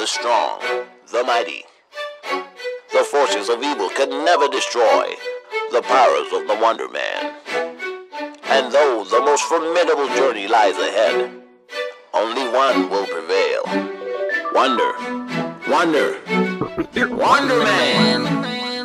the strong, the mighty. The forces of evil can never destroy the powers of the Wonder Man. And though the most formidable journey lies ahead, only one will prevail. Wonder, Wonder, Wonder Man.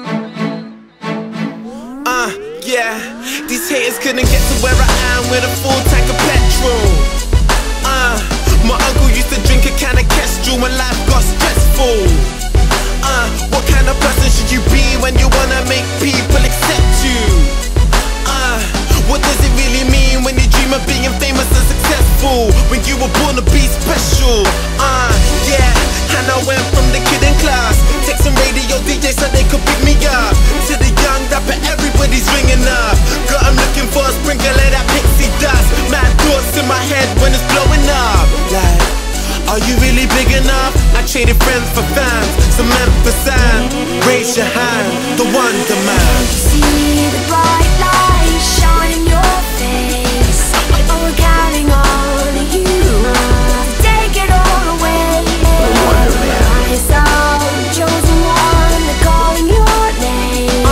Yeah, these haters couldn't get to where I am with a full tank of petrol. My uncle used to drink a can of Kestrel when life got stressful. What kind of person should you be when you wanna make people accept you? What does it really mean when you dream of being famous and successful, when you were born to be special? Yeah, and I went from the kid in class, texting radio DJs so they could pick me up, to the young rapper everybody's ringing up. Got 'em looking for a sprinkle of that pixie dust. Mad thoughts in my head when it's blowing up. Like, are you really big enough? I traded friends for fans, some ampersand. Raise your hand, the Wonder Man. See the bright light shine in your face. Oh, we're counting on you to take it all away. The Wonder Man. Rise up, chosen one, they're calling your name.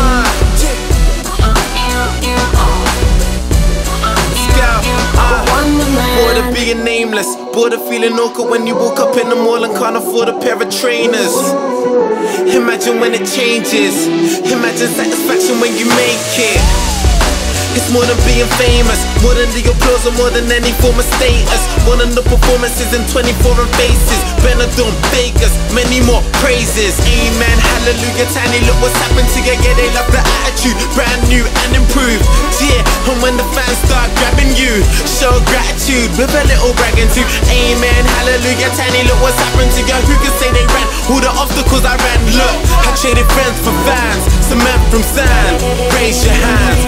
Wonder Man. Bored of being nameless, bored of feeling awkward when you woke up in the mall and can't afford a pair of trainers. Imagine when it changes, imagine satisfaction when you make it. It's more than being famous, more than the applause or more than any form of status. One of the performances in 24 faces, Benidorm, Vegas, many more praises. Amen, hallelujah, tiny, look what's happened to you. Yeah, they love the attitude, brand new and improved. Yeah, and when the fans start grabbing you, show gratitude with a little bragging too. Amen, hallelujah, tiny, look what's happened to you. Who can say they ran all the obstacles I ran? Look, I traded friends for fans, some man from sand. Raise your hands,